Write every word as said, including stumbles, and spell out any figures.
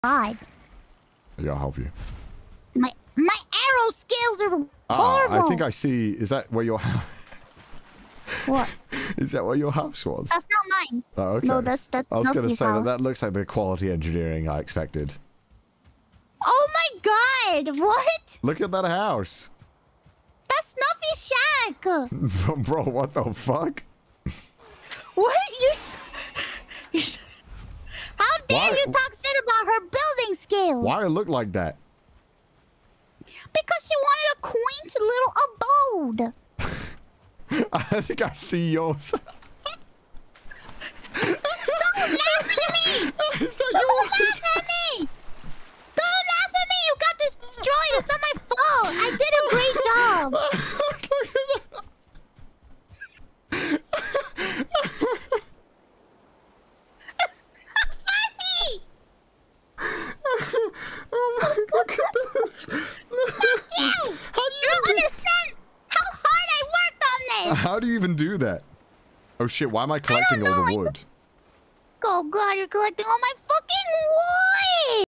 God. Yeah, I'll help you. My my arrow skills are Ah, horrible. I think I see. Is that where your house? What? Is that where your house was? That's not mine. Oh, okay. No, that's that's. I was going to Snuffy's say house. that that looks like the quality engineering I expected. Oh my God! What? Look at that house. That's Snuffy's shack. Bro, what the fuck? What? You're. s- You're. s- How dare Why- you talk shit about her building skills? Why it look like that? Because she wanted a quaint little abode. I think I see yours. Don't laugh at me! Is that Don't yours? laugh at me! Don't laugh at me! You got destroyed! It's not my fault! I did a great job! It's not funny! Oh my God, look at this. Fuck you! How do You you don't do understand how hard I worked on this! How do you even do that? Oh shit, why am I collecting all know, the I- wood? Oh God, you're collecting all my fucking wood!